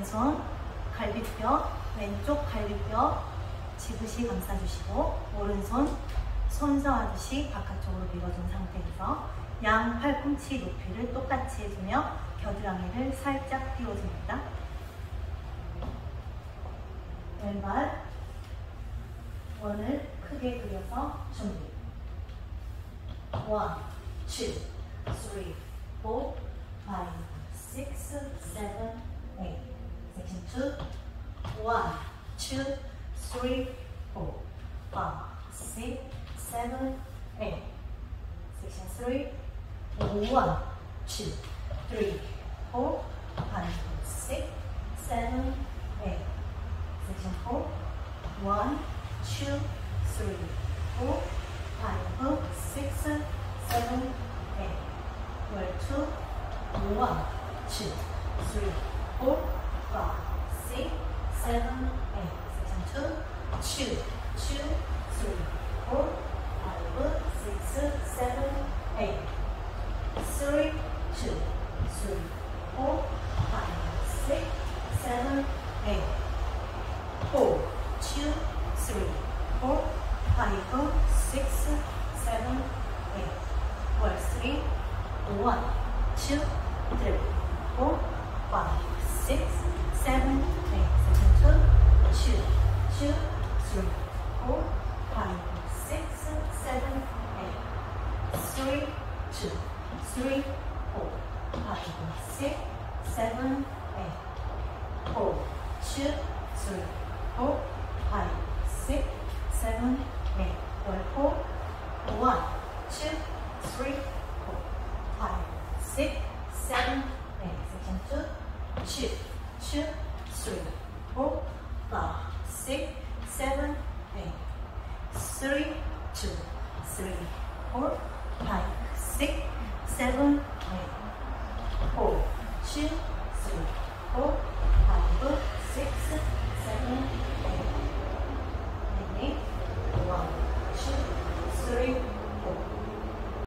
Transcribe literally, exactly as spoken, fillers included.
왼손 갈비뼈, 왼쪽 갈비뼈 지그시 감싸주시고 오른손 손서하듯이 바깥쪽으로 밀어준 상태에서 양 팔꿈치 높이를 똑같이 해주며 겨드랑이를 살짝 띄워줍니다. 왼발 원을 크게 그려서 준비. one, two, three, four, five, six, seven, eight. Section two. one, two, three, four, five, six, seven, eight. Section three. one, two, three, four, five, six, seven, eight. Section four. one, two, three, four, five, six, seven, eight. Where two. one, two, three, four, five, six, seven, eight. Section two. two, two, three, four, five, six, seven, eight. three, two, three, four, five, six, seven, eight. four, two, three, four, five, six, seven, eight. Where three. one, two, three, four, five, six, seven, eight. Section two. two, two, three, four, five, six, seven, eight. three, two, three, four, five, six, seven, eight. four, two, three, four, five, six, seven, eight. four, one, two, three, four, five, six, seven, eight. Section two. two, two, three, four, five, six, seven, eight. three, two, three, four, five, six, seven, eight. four, two, three, four,